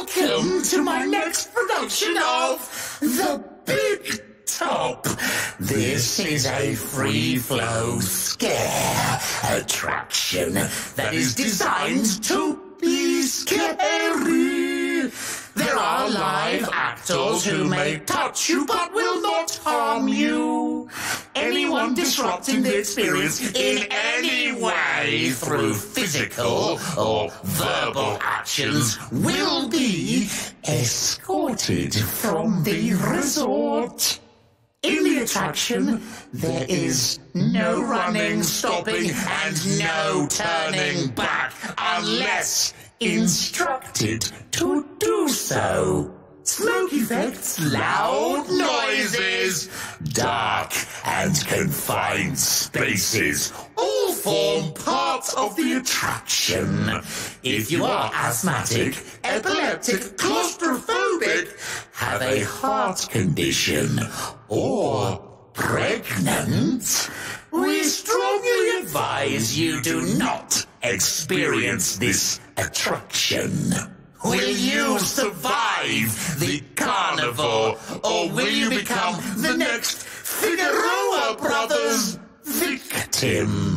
Welcome to my next production of The Big Top. This is a free-flow scare attraction that is designed to be scary. There are live actors who may touch you but will not harm you. Anyone disrupting the experience in any way through physical or verbal actions will be escorted from the resort. In the attraction, there is no running, stopping, and no turning back unless instructed to do so. Smoke effects, loud noises, dark and confined spaces all form part of the attraction. If you are asthmatic, epileptic, claustrophobic, have a heart condition, or pregnant, we strongly advise you do not experience this attraction. Will you survive the carnivore, or will you become the next Figueroa Brothers victim?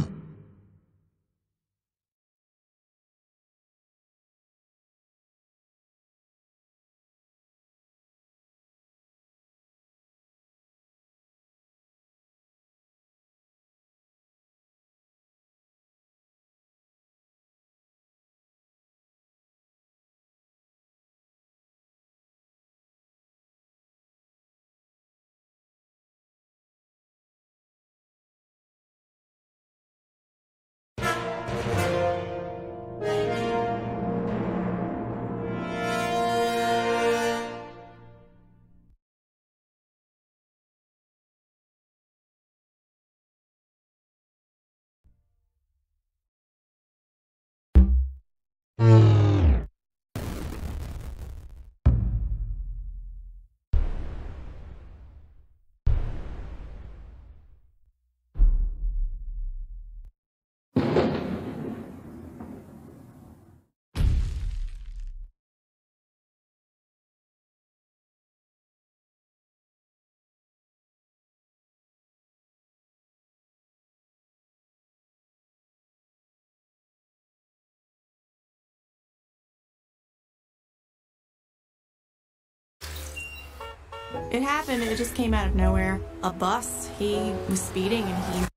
It happened, it just came out of nowhere. A bus, he was speeding and he...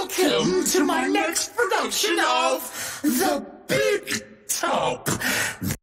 Welcome to my next production of The Big Top.